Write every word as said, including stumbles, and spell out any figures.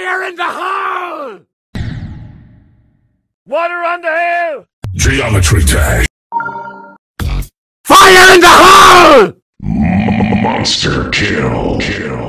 Fire in the hole! Water on the hill! Geometry tag. Fire in the hole! Monster kill. Kill.